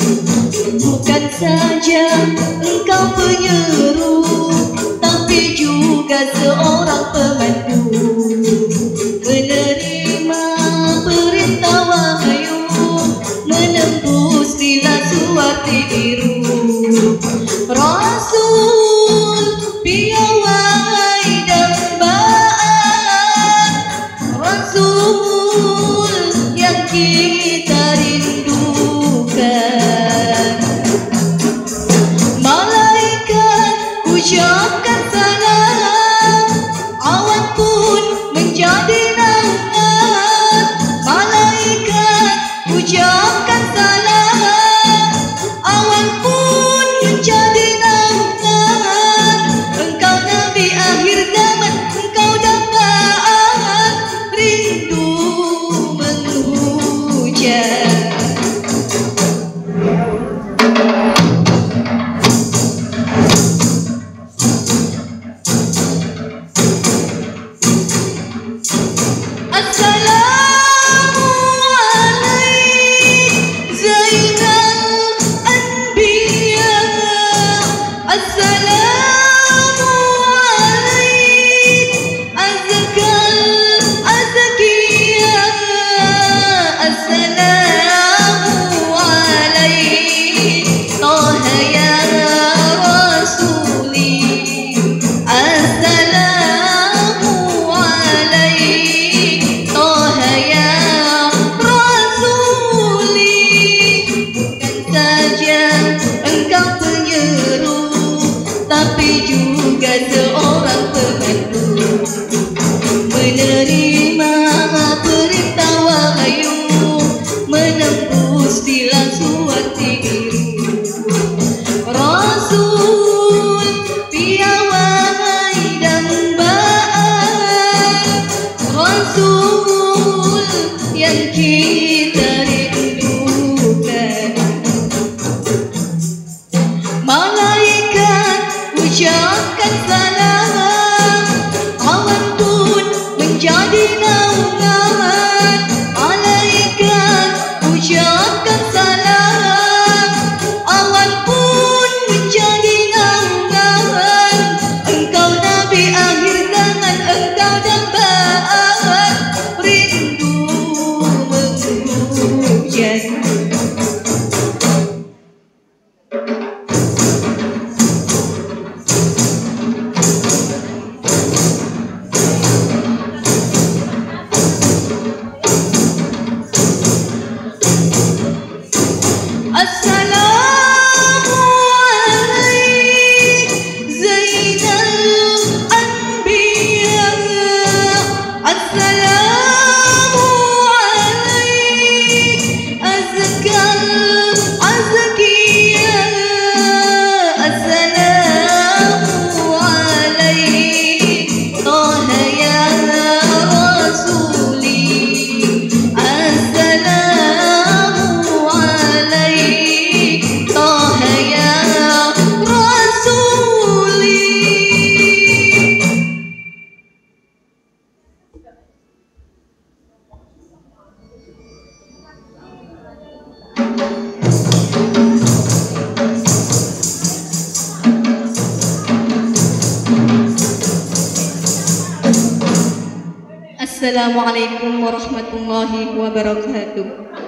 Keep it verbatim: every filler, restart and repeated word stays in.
Bukan saja engkau penyeru, tapi juga seorang pemandu. Menerima perintah wahyu, menembus bila suarti biru. Rasul piawai dambaan, Rasul yang kita rindukan. Malaikat ucapkan salam, awan pun menjadi naungan. Malaikat ucapkan salam, awan pun menjadi naungan. Engkau Nabi akhir zaman, engkau dambaan, rindu menghujat. Tapi juga seorang pemandu. Menerima perintah wahyu, menembus bilang suarti biru. Rasul piawai dambaan, Rasul yang kita rindukan. Malaikat ucapkan salam, awan pun menjadi naungan. Malaikat ucapkan salam, awan pun menjadi naungan. Engkau Nabi akhir zaman, engkau dambaan, rindu menghujat. Assalamu alaik Zainal Anbiya, Assalamu alaik Azkal Azkiya, Assalamu alaik Taha ya Rasuli, Assalamu alaik Taha ya Rasuli. Assalamualaikum warahmatullahi wabarakatuh.